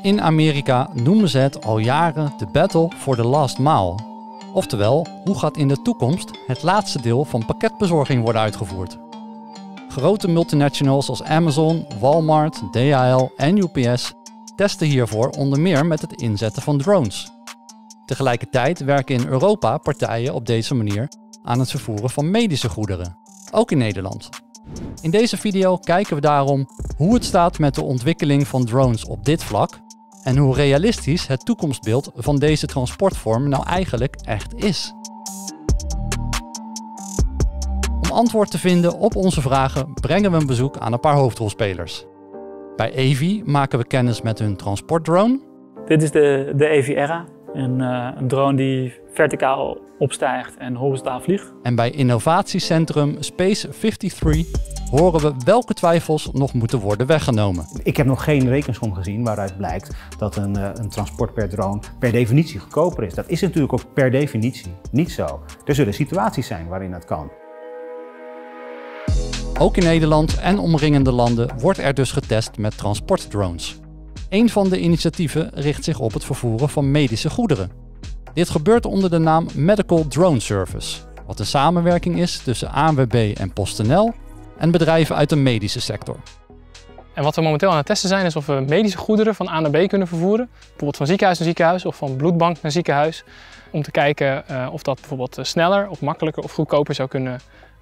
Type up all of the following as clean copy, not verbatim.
In Amerika noemen ze het al jaren de Battle for the Last Mile. Oftewel, hoe gaat in de toekomst het laatste deel van pakketbezorging worden uitgevoerd? Grote multinationals als Amazon, Walmart, DHL en UPS testen hiervoor onder meer met het inzetten van drones. Tegelijkertijd werken in Europa partijen op deze manier aan het vervoeren van medische goederen, ook in Nederland. In deze video kijken we daarom hoe het staat met de ontwikkeling van drones op dit vlak en hoe realistisch het toekomstbeeld van deze transportvorm nou eigenlijk echt is. Om antwoord te vinden op onze vragen brengen we een bezoek aan een paar hoofdrolspelers. Bij Aevy maken we kennis met hun transportdrone. Dit is de Aevy Era, een drone die verticaal opstijgt en horizontaal vliegt. En bij innovatiecentrum Space 53 horen we welke twijfels nog moeten worden weggenomen. Ik heb nog geen rekensom gezien waaruit blijkt dat een transport per drone per definitie goedkoper is. Dat is natuurlijk ook per definitie niet zo. Er zullen situaties zijn waarin dat kan. Ook in Nederland en omringende landen wordt er dus getest met transportdrones. Een van de initiatieven richt zich op het vervoeren van medische goederen. Dit gebeurt onder de naam Medical Drone Service, wat een samenwerking is tussen ANWB en PostNL en bedrijven uit de medische sector. En wat we momenteel aan het testen zijn is of we medische goederen van A naar B kunnen vervoeren. Bijvoorbeeld van ziekenhuis naar ziekenhuis of van bloedbank naar ziekenhuis. Om te kijken of dat bijvoorbeeld sneller of makkelijker of goedkoper zou kunnen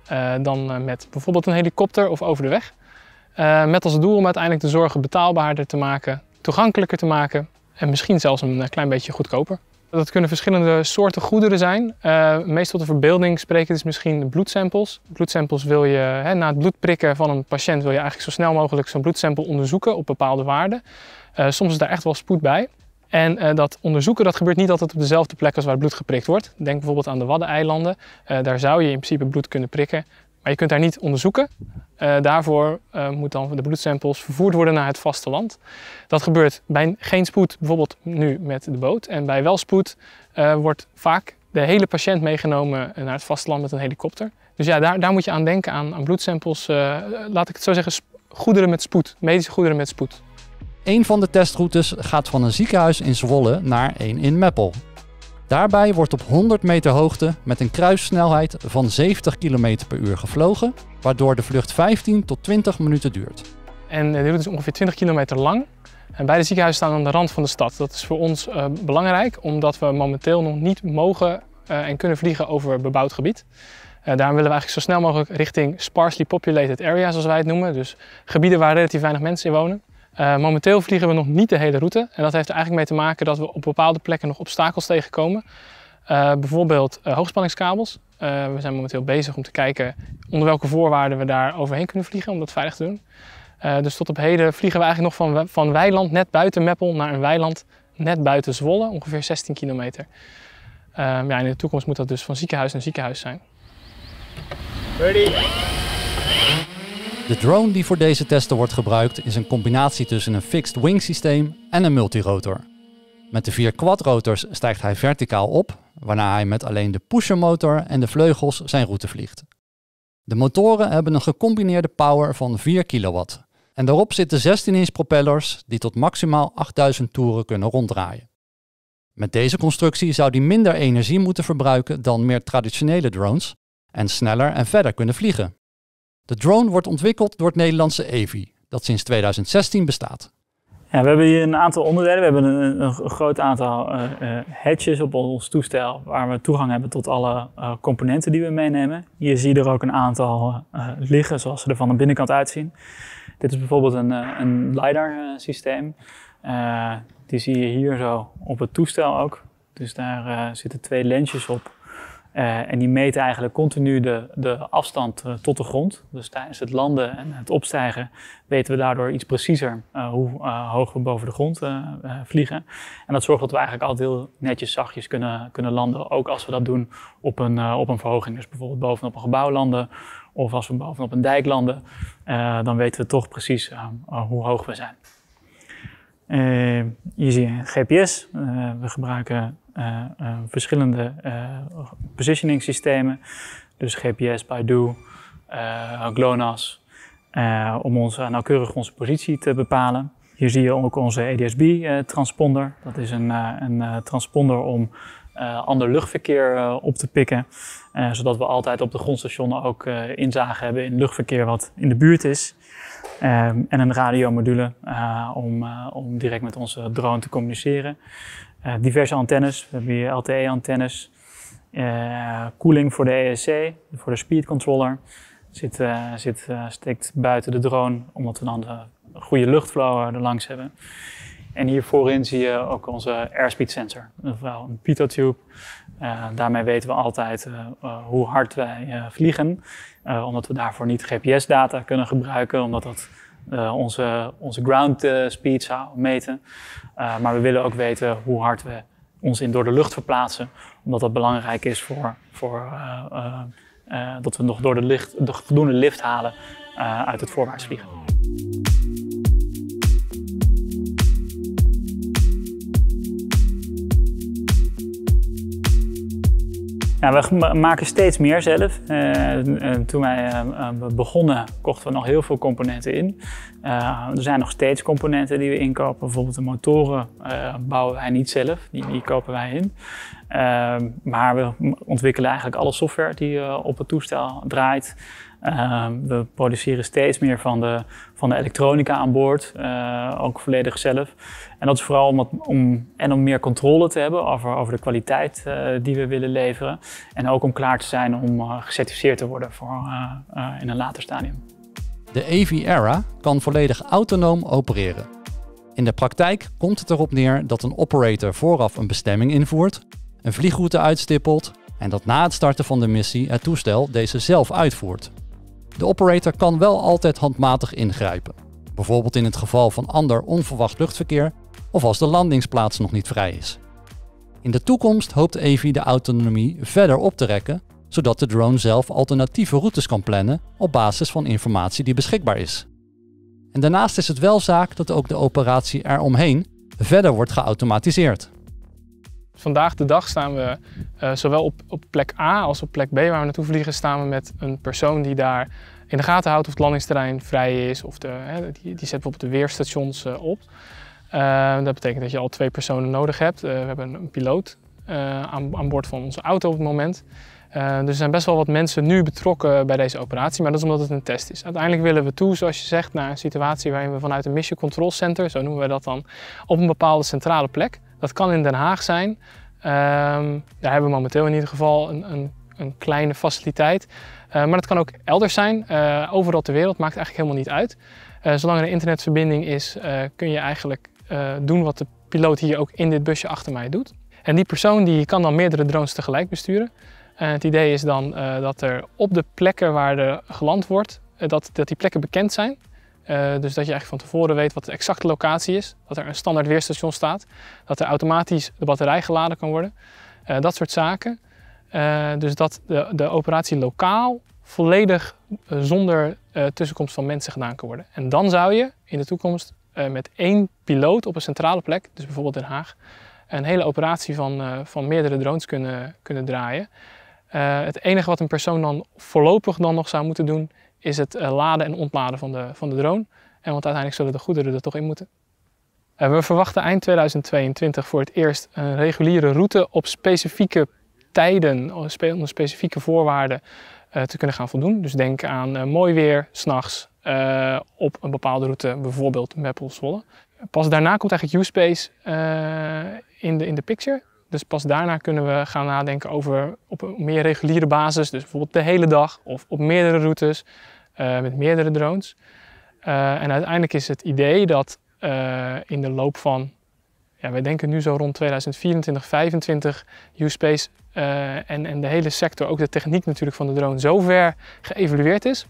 dan met bijvoorbeeld een helikopter of over de weg. Met als doel om uiteindelijk de zorgen betaalbaarder te maken, toegankelijker te maken en misschien zelfs een klein beetje goedkoper. Dat kunnen verschillende soorten goederen zijn. Meest tot de verbeelding spreken is misschien bloedsamples. Bloedsamples wil je, na het bloedprikken van een patiënt wil je eigenlijk zo snel mogelijk zo'n bloedsample onderzoeken op bepaalde waarden. Soms is daar echt wel spoed bij. En dat onderzoeken dat gebeurt niet altijd op dezelfde plek als waar het bloed geprikt wordt. Denk bijvoorbeeld aan de Waddeneilanden. Daar zou je in principe bloed kunnen prikken, maar je kunt daar niet onderzoeken. Daarvoor moeten dan de bloedsamples vervoerd worden naar het vasteland. Dat gebeurt bij geen spoed, bijvoorbeeld nu met de boot. En bij wel spoed wordt vaak de hele patiënt meegenomen naar het vasteland met een helikopter. Dus ja, daar moet je aan denken, aan bloedsamples. Laat ik het zo zeggen, goederen met spoed, medische goederen met spoed. Een van de testroutes gaat van een ziekenhuis in Zwolle naar een in Meppel. Daarbij wordt op 100 meter hoogte met een kruissnelheid van 70 km per uur gevlogen, waardoor de vlucht 15 tot 20 minuten duurt. En de route is ongeveer 20 kilometer lang. En beide ziekenhuizen staan aan de rand van de stad. Dat is voor ons belangrijk, omdat we momenteel nog niet mogen en kunnen vliegen over bebouwd gebied. Daarom willen we eigenlijk zo snel mogelijk richting sparsely populated areas, zoals wij het noemen. Dus gebieden waar relatief weinig mensen in wonen. Momenteel vliegen we nog niet de hele route en dat heeft er eigenlijk mee te maken dat we op bepaalde plekken nog obstakels tegenkomen. Bijvoorbeeld hoogspanningskabels. We zijn momenteel bezig om te kijken onder welke voorwaarden we daar overheen kunnen vliegen om dat veilig te doen. Dus tot op heden vliegen we eigenlijk nog van weiland net buiten Meppel naar een weiland net buiten Zwolle, ongeveer 16 kilometer. In de toekomst moet dat dus van ziekenhuis naar ziekenhuis zijn. Ready? De drone die voor deze testen wordt gebruikt is een combinatie tussen een fixed wing systeem en een multirotor. Met de 4 quadrotors stijgt hij verticaal op, waarna hij met alleen de pushermotor en de vleugels zijn route vliegt. De motoren hebben een gecombineerde power van 4 kilowatt. En daarop zitten 16-inch propellers die tot maximaal 8000 toeren kunnen ronddraaien. Met deze constructie zou die minder energie moeten verbruiken dan meer traditionele drones en sneller en verder kunnen vliegen. De drone wordt ontwikkeld door het Nederlandse Aevy, dat sinds 2016 bestaat. Ja, we hebben hier een aantal onderdelen. We hebben een groot aantal hatches op ons toestel waar we toegang hebben tot alle componenten die we meenemen. Hier zie je er ook een aantal liggen zoals ze er van de binnenkant uitzien. Dit is bijvoorbeeld een LiDAR systeem. Die zie je hier zo op het toestel ook. Dus daar zitten 2 lensjes op. En die meten eigenlijk continu de afstand tot de grond. Dus tijdens het landen en het opstijgen weten we daardoor iets preciezer hoe hoog we boven de grond vliegen. En dat zorgt dat we eigenlijk altijd heel netjes zachtjes kunnen landen. Ook als we dat doen op een verhoging. Dus bijvoorbeeld bovenop een gebouw landen of als we bovenop een dijk landen. Dan weten we toch precies hoe hoog we zijn. Hier zie je GPS. We gebruiken verschillende positioning systemen. Dus GPS, Baidu, GLONASS. Om nauwkeurig onze positie te bepalen. Hier zie je ook onze ADS-B-transponder. Dat is een transponder om ander luchtverkeer op te pikken. Zodat we altijd op de grondstationen ook inzage hebben in luchtverkeer wat in de buurt is. En een radiomodule om direct met onze drone te communiceren. Diverse antennes, we hebben hier LTE-antennes. Koeling voor de ESC, voor de speed controller. Steekt buiten de drone, omdat we dan de goede luchtflow erlangs hebben. En hier voorin zie je ook onze airspeed sensor, een pitotube. Daarmee weten we altijd hoe hard wij vliegen, omdat we daarvoor niet GPS-data kunnen gebruiken, omdat dat onze ground speed zou meten. Maar we willen ook weten hoe hard we ons door de lucht verplaatsen, omdat dat belangrijk is dat we nog door de voldoende lift halen uit het voorwaarts vliegen. Ja, we maken steeds meer zelf. Toen wij begonnen kochten we nog heel veel componenten in. Er zijn nog steeds componenten die we inkopen. Bijvoorbeeld de motoren bouwen wij niet zelf, die kopen wij in. Maar we ontwikkelen eigenlijk alle software die op het toestel draait. We produceren steeds meer van de elektronica aan boord, ook volledig zelf. En dat is vooral om meer controle te hebben over de kwaliteit die we willen leveren. En ook om klaar te zijn om gecertificeerd te worden in een later stadium. De AV-Era kan volledig autonoom opereren. In de praktijk komt het erop neer dat een operator vooraf een bestemming invoert, een vliegroute uitstippelt en dat na het starten van de missie het toestel deze zelf uitvoert. De operator kan wel altijd handmatig ingrijpen, bijvoorbeeld in het geval van ander onverwacht luchtverkeer of als de landingsplaats nog niet vrij is. In de toekomst hoopt Avi de autonomie verder op te rekken, zodat de drone zelf alternatieve routes kan plannen op basis van informatie die beschikbaar is. En daarnaast is het wel zaak dat ook de operatie eromheen verder wordt geautomatiseerd. Vandaag de dag staan we zowel op plek A als op plek B waar we naartoe vliegen, staan we met een persoon die daar in de gaten houdt of het landingsterrein vrij is. Of die zet bijvoorbeeld de weerstations op. Dat betekent dat je al 2 personen nodig hebt. We hebben een piloot aan boord van onze auto op het moment. Dus er zijn best wel wat mensen nu betrokken bij deze operatie, maar dat is omdat het een test is. Uiteindelijk willen we toe, zoals je zegt, naar een situatie waarin we vanuit een Mission Control Center, zo noemen we dat dan, op een bepaalde centrale plek. Dat kan in Den Haag zijn. Daar hebben we momenteel in ieder geval een kleine faciliteit. Maar dat kan ook elders zijn. Overal ter wereld, maakt eigenlijk helemaal niet uit. Zolang er een internetverbinding is, kun je eigenlijk doen wat de piloot hier ook in dit busje achter mij doet. En die persoon die kan dan meerdere drones tegelijk besturen. Het idee is dan dat er op de plekken waar er geland wordt, dat die plekken bekend zijn. Dus dat je eigenlijk van tevoren weet wat de exacte locatie is. Dat er een standaard weerstation staat. Dat er automatisch de batterij geladen kan worden. Dat soort zaken. Dus dat de operatie lokaal volledig zonder tussenkomst van mensen gedaan kan worden. En dan zou je in de toekomst met 1 piloot op een centrale plek, dus bijvoorbeeld Den Haag, een hele operatie van meerdere drones kunnen draaien. Het enige wat een persoon dan voorlopig dan nog zou moeten doen, is het laden en ontladen van de drone. Want uiteindelijk zullen de goederen er toch in moeten. We verwachten eind 2022 voor het eerst een reguliere route op specifieke tijden, onder specifieke voorwaarden te kunnen gaan voldoen. Dus denk aan mooi weer, 's nachts, op een bepaalde route, bijvoorbeeld Meppel-Zwolle. Pas daarna komt eigenlijk U-Space in de picture. Dus pas daarna kunnen we gaan nadenken over op een meer reguliere basis, dus bijvoorbeeld de hele dag of op meerdere routes met meerdere drones. En uiteindelijk is het idee dat in de loop van, wij denken nu zo rond 2024, 2025, U-Space en de hele sector, ook de techniek natuurlijk van de drone, zo ver geëvalueerd is.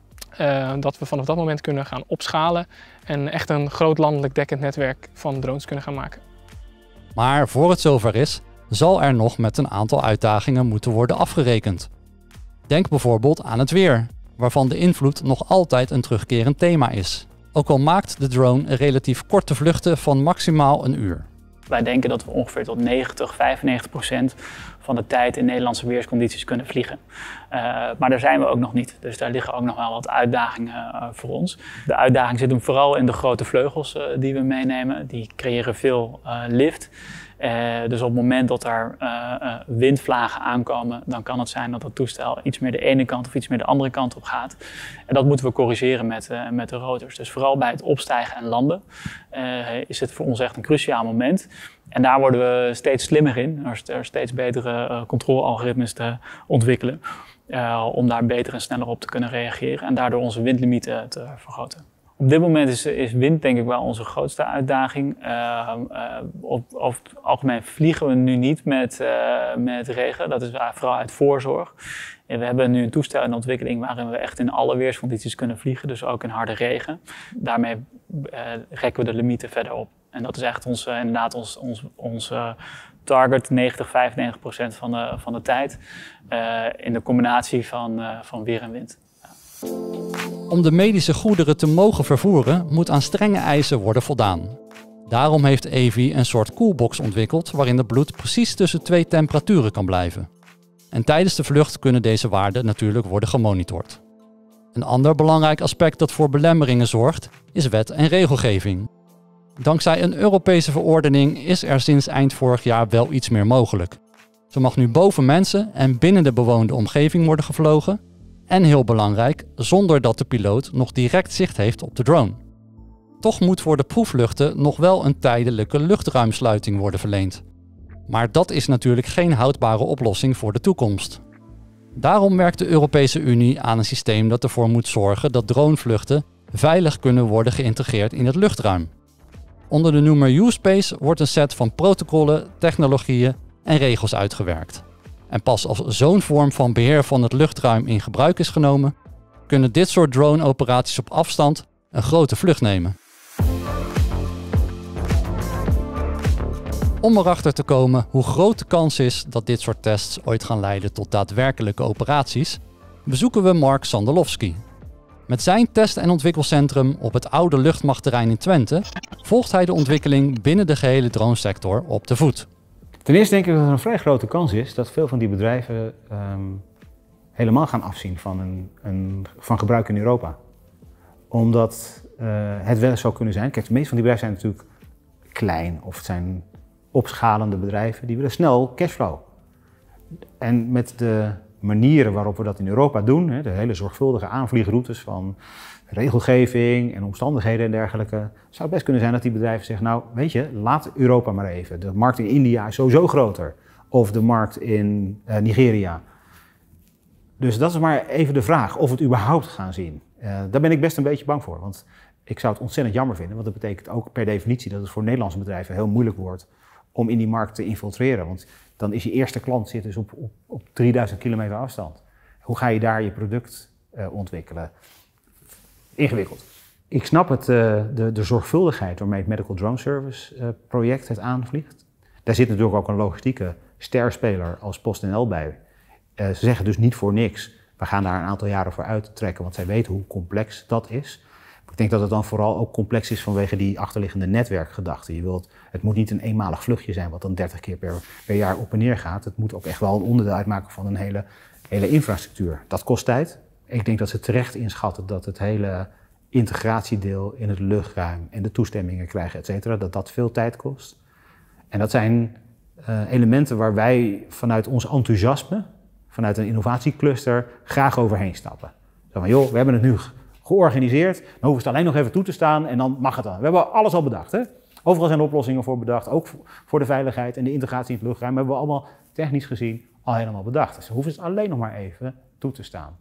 Dat we vanaf dat moment kunnen gaan opschalen en echt een groot landelijk dekkend netwerk van drones kunnen gaan maken. Maar voor het zover is, zal er nog met een aantal uitdagingen moeten worden afgerekend. Denk bijvoorbeeld aan het weer, waarvan de invloed nog altijd een terugkerend thema is. Ook al maakt de drone relatief korte vluchten van maximaal 1 uur. Wij denken dat we ongeveer tot 95% van de tijd in Nederlandse weerscondities kunnen vliegen. Maar daar zijn we ook nog niet. Dus daar liggen ook nog wel wat uitdagingen voor ons. De uitdaging zit hem vooral in de grote vleugels die we meenemen. Die creëren veel lift. Dus op het moment dat er windvlagen aankomen, dan kan het zijn dat het toestel iets meer de ene kant of iets meer de andere kant op gaat. En dat moeten we corrigeren met de rotors. Dus vooral bij het opstijgen en landen is het voor ons echt een cruciaal moment. En daar worden we steeds slimmer in, door steeds betere controlealgoritmes te ontwikkelen. Om daar beter en sneller op te kunnen reageren en daardoor onze windlimieten te vergroten. Op dit moment is wind denk ik wel onze grootste uitdaging. Over het algemeen vliegen we nu niet met regen. Dat is vooral uit voorzorg. En we hebben nu een toestel in ontwikkeling waarin we echt in alle weerscondities kunnen vliegen. Dus ook in harde regen. Daarmee rekken we de limieten verder op. En dat is echt onze target, 90-95% van de tijd. In de combinatie van weer en wind. Om de medische goederen te mogen vervoeren, moet aan strenge eisen worden voldaan. Daarom heeft Evi een soort koelbox ontwikkeld waarin het bloed precies tussen 2 temperaturen kan blijven. En tijdens de vlucht kunnen deze waarden natuurlijk worden gemonitord. Een ander belangrijk aspect dat voor belemmeringen zorgt, is wet en regelgeving. Dankzij een Europese verordening is er sinds eind vorig jaar wel iets meer mogelijk. Zo mag nu boven mensen en binnen de bewoonde omgeving worden gevlogen. En heel belangrijk, zonder dat de piloot nog direct zicht heeft op de drone. Toch moet voor de proefvluchten nog wel een tijdelijke luchtruimsluiting worden verleend. Maar dat is natuurlijk geen houdbare oplossing voor de toekomst. Daarom werkt de Europese Unie aan een systeem dat ervoor moet zorgen dat dronevluchten veilig kunnen worden geïntegreerd in het luchtruim. Onder de noemer U-Space wordt een set van protocollen, technologieën en regels uitgewerkt. En pas als zo'n vorm van beheer van het luchtruim in gebruik is genomen, kunnen dit soort drone-operaties op afstand een grote vlucht nemen. Om erachter te komen hoe groot de kans is dat dit soort tests ooit gaan leiden tot daadwerkelijke operaties, bezoeken we Mark Sandelowski. Met zijn test- en ontwikkelcentrum op het oude luchtmachtterrein in Twente volgt hij de ontwikkeling binnen de gehele dronesector op de voet. Ten eerste denk ik dat er een vrij grote kans is dat veel van die bedrijven helemaal gaan afzien van gebruik in Europa. Omdat het wel eens zou kunnen zijn, kijk, de meeste van die bedrijven zijn natuurlijk klein of het zijn opschalende bedrijven, die willen snel cashflow. En met de manieren waarop we dat in Europa doen, de hele zorgvuldige aanvliegroutes van regelgeving en omstandigheden en dergelijke, zou het best kunnen zijn dat die bedrijven zeggen, nou weet je, laat Europa maar even. De markt in India is sowieso groter. Of de markt in Nigeria. Dus dat is maar even de vraag of we het überhaupt gaan zien. Daar ben ik best een beetje bang voor. Want ik zou het ontzettend jammer vinden. Want dat betekent ook per definitie dat het voor Nederlandse bedrijven heel moeilijk wordt om in die markt te infiltreren. Want dan is je eerste klant zit dus op 3000 kilometer afstand. Hoe ga je daar je product ontwikkelen? Ingewikkeld. Ik snap de zorgvuldigheid waarmee het Medical Drone Service project het aanvliegt. Daar zit natuurlijk ook een logistieke sterspeler als PostNL bij. Ze zeggen dus niet voor niks, we gaan daar een aantal jaren voor uittrekken, want zij weten hoe complex dat is. Ik denk dat het dan vooral ook complex is vanwege die achterliggende netwerkgedachte. Het moet niet een eenmalig vluchtje zijn wat dan 30 keer per jaar op en neer gaat. Het moet ook echt wel een onderdeel uitmaken van een hele infrastructuur. Dat kost tijd. Ik denk dat ze terecht inschatten dat het hele integratiedeel in het luchtruim en de toestemmingen krijgen, et cetera, dat veel tijd kost. En dat zijn elementen waar wij vanuit ons enthousiasme, vanuit een innovatiecluster, graag overheen stappen. Zo van, joh, we hebben het nu georganiseerd, dan hoeven we het alleen nog even toe te staan en dan mag het dan. We hebben alles al bedacht, hè? Overal zijn oplossingen voor bedacht, ook voor de veiligheid en de integratie in het luchtruim hebben we allemaal technisch gezien al helemaal bedacht. Dus we hoeven het alleen nog maar even toe te staan.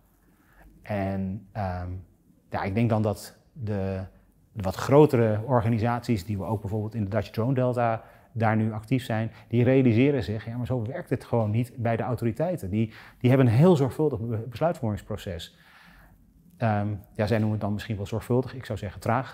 En ik denk dan dat de wat grotere organisaties, die we ook bijvoorbeeld in de Dutch Drone Delta daar nu actief zijn, die realiseren zich, ja, maar zo werkt het gewoon niet bij de autoriteiten. Die hebben een heel zorgvuldig besluitvormingsproces. Zij noemen het dan misschien wel zorgvuldig, ik zou zeggen traag.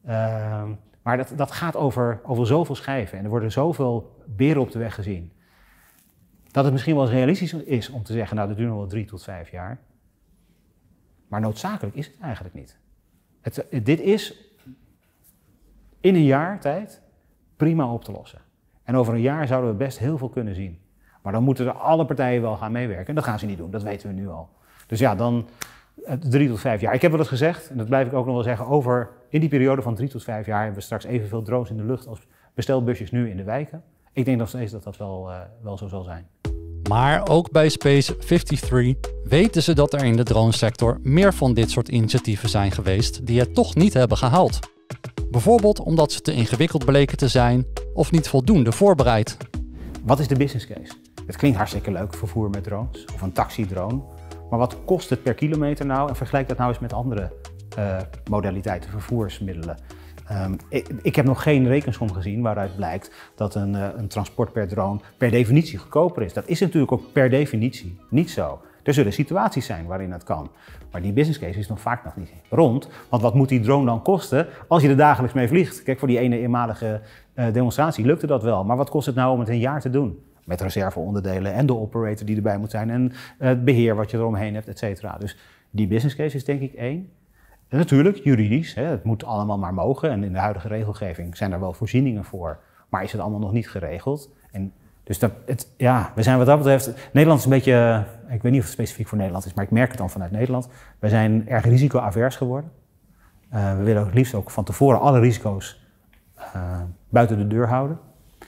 Maar dat gaat over zoveel schijven en er worden zoveel beren op de weg gezien. Dat het misschien wel eens realistisch is om te zeggen, nou dat duurt nog wel 3 tot 5 jaar. Maar noodzakelijk is het eigenlijk niet. Dit is in een jaar tijd prima op te lossen. En over een jaar zouden we best heel veel kunnen zien. Maar dan moeten er alle partijen wel gaan meewerken. En dat gaan ze niet doen, dat weten we nu al. Dus ja, dan 3 tot 5 jaar. Ik heb wel eens gezegd, en dat blijf ik ook nog wel zeggen, in die periode van 3 tot 5 jaar hebben we straks evenveel drones in de lucht als bestelbusjes nu in de wijken. Ik denk nog steeds dat dat wel zo zal zijn. Maar ook bij Space 53 weten ze dat er in de dronesector meer van dit soort initiatieven zijn geweest die het toch niet hebben gehaald. Bijvoorbeeld omdat ze te ingewikkeld bleken te zijn of niet voldoende voorbereid. Wat is de business case? Het klinkt hartstikke leuk, vervoer met drones of een taxidrone. Maar wat kost het per kilometer nou? En vergelijk dat nou eens met andere modaliteiten, vervoersmiddelen. Ik heb nog geen rekensom gezien waaruit blijkt dat een transport per drone per definitie goedkoper is. Dat is natuurlijk ook per definitie niet zo. Er zullen situaties zijn waarin dat kan. Maar die business case is vaak nog niet rond. Want wat moet die drone dan kosten als je er dagelijks mee vliegt? Kijk, voor die ene eenmalige demonstratie lukte dat wel. Maar wat kost het nou om het een jaar te doen? Met reserveonderdelen en de operator die erbij moet zijn en het beheer wat je eromheen hebt, et cetera. Dus die business case is denk ik 1. En natuurlijk, juridisch, het moet allemaal maar mogen. En in de huidige regelgeving zijn er wel voorzieningen voor. Maar is het allemaal nog niet geregeld? En dus we zijn wat dat betreft... Nederland is een beetje, ik weet niet of het specifiek voor Nederland is, maar ik merk het dan vanuit Nederland. Wij zijn erg risico-avers geworden. We willen het liefst ook van tevoren alle risico's buiten de deur houden.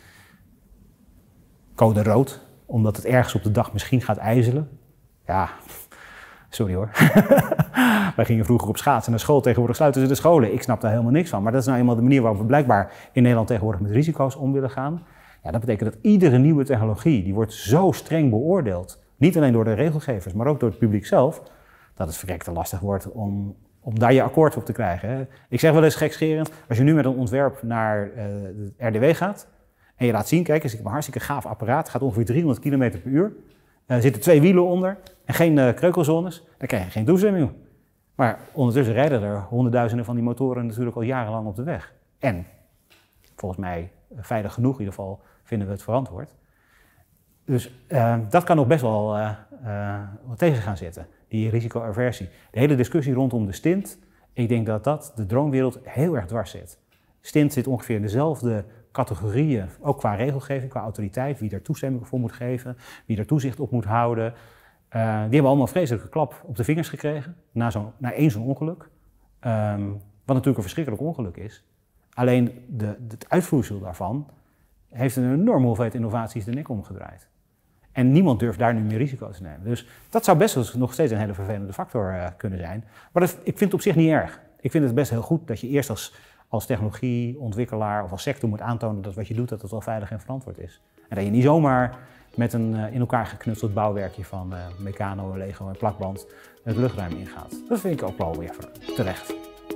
Code rood, omdat het ergens op de dag misschien gaat ijzelen. Ja, sorry hoor. Wij gingen vroeger op schaatsen naar school, tegenwoordig sluiten ze de scholen. Ik snap daar helemaal niks van. Maar dat is nou eenmaal de manier waarop we blijkbaar in Nederland tegenwoordig met risico's om willen gaan. Ja, dat betekent dat iedere nieuwe technologie, die wordt zo streng beoordeeld. Niet alleen door de regelgevers, maar ook door het publiek zelf. Dat het verrekte lastig wordt om daar je akkoord op te krijgen. Hè. Ik zeg wel eens gekscherend, als je nu met een ontwerp naar de RDW gaat. En je laat zien, kijk eens, ik heb een hartstikke gaaf apparaat. Het gaat ongeveer 300 km per uur. Er zitten 2 wielen onder en geen kreukelzones. Dan krijg je geen toestemming. Maar ondertussen rijden er honderdduizenden van die motoren natuurlijk al jarenlang op de weg. En volgens mij veilig genoeg in ieder geval vinden we het verantwoord. Dus dat kan nog best wel tegen gaan zitten, die risicoaversie. De hele discussie rondom de stint, ik denk dat de dronewereld heel erg dwars zit. Stint zit ongeveer in dezelfde categorieën, ook qua regelgeving, qua autoriteit, wie er toestemming voor moet geven, wie er toezicht op moet houden. Die hebben allemaal een vreselijke klap op de vingers gekregen na één zo'n ongeluk. Wat natuurlijk een verschrikkelijk ongeluk is. Alleen het uitvloeisel daarvan heeft een enorme hoeveelheid innovaties de nek omgedraaid. En niemand durft daar nu meer risico te nemen. Dus dat zou best nog steeds een hele vervelende factor kunnen zijn. Maar ik vind het op zich niet erg. Ik vind het best heel goed dat je eerst als technologieontwikkelaar of als sector moet aantonen dat wat je doet, dat het wel veilig en verantwoord is. En dat je niet zomaar met een in elkaar geknutseld bouwwerkje van Meccano, Lego en plakband het luchtruim ingaat. Dat vind ik ook wel weer terecht.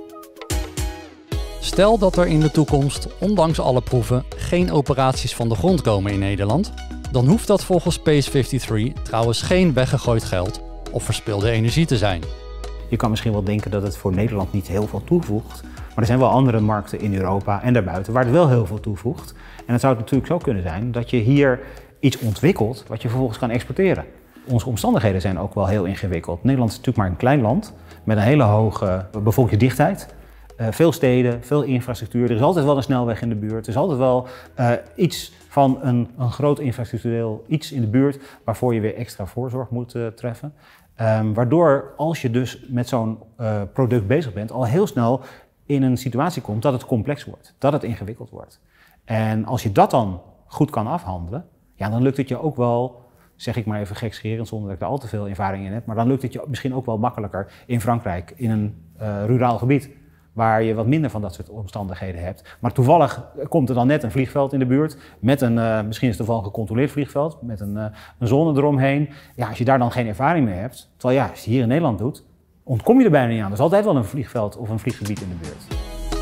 Stel dat er in de toekomst, ondanks alle proeven, geen operaties van de grond komen in Nederland, dan hoeft dat volgens Space 53 trouwens geen weggegooid geld of verspilde energie te zijn. Je kan misschien wel denken dat het voor Nederland niet heel veel toevoegt, maar er zijn wel andere markten in Europa en daarbuiten waar het wel heel veel toevoegt. En het zou natuurlijk zo kunnen zijn dat je hier iets ontwikkelt wat je vervolgens kan exporteren. Onze omstandigheden zijn ook wel heel ingewikkeld. Nederland is natuurlijk maar een klein land met een hele hoge bevolkingsdichtheid. Veel steden, veel infrastructuur. Er is altijd wel een snelweg in de buurt. Er is altijd wel iets van een groot infrastructureel iets in de buurt waarvoor je weer extra voorzorg moet treffen. Waardoor als je dus met zo'n product bezig bent al heel snel in een situatie komt dat het complex wordt, dat het ingewikkeld wordt. En als je dat dan goed kan afhandelen, ja, dan lukt het je ook wel, zeg ik maar even gekscherend zonder dat ik er al te veel ervaring in heb, maar dan lukt het je misschien ook wel makkelijker in Frankrijk, in een ruraal gebied, waar je wat minder van dat soort omstandigheden hebt. Maar toevallig komt er dan net een vliegveld in de buurt, met misschien is het toevallig een gecontroleerd vliegveld, met een zone eromheen. Ja, als je daar dan geen ervaring mee hebt, terwijl ja, als je het hier in Nederland doet, ontkom je er bijna niet aan. Er is altijd wel een vliegveld of een vlieggebied in de buurt.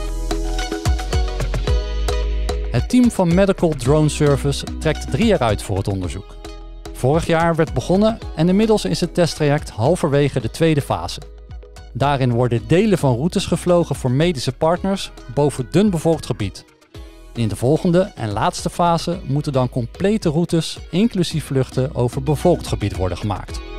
Het team van Medical Drone Service trekt 3 jaar uit voor het onderzoek. Vorig jaar werd begonnen en inmiddels is het testtraject halverwege de tweede fase. Daarin worden delen van routes gevlogen voor medische partners boven dun bevolkt gebied. In de volgende en laatste fase moeten dan complete routes, inclusief vluchten over bevolkt gebied worden gemaakt.